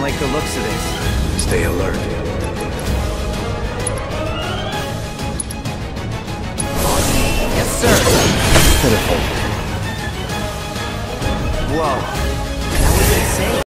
don't like the looks of this. Stay alert. Yes, sir. Pitiful. Whoa. That was insane.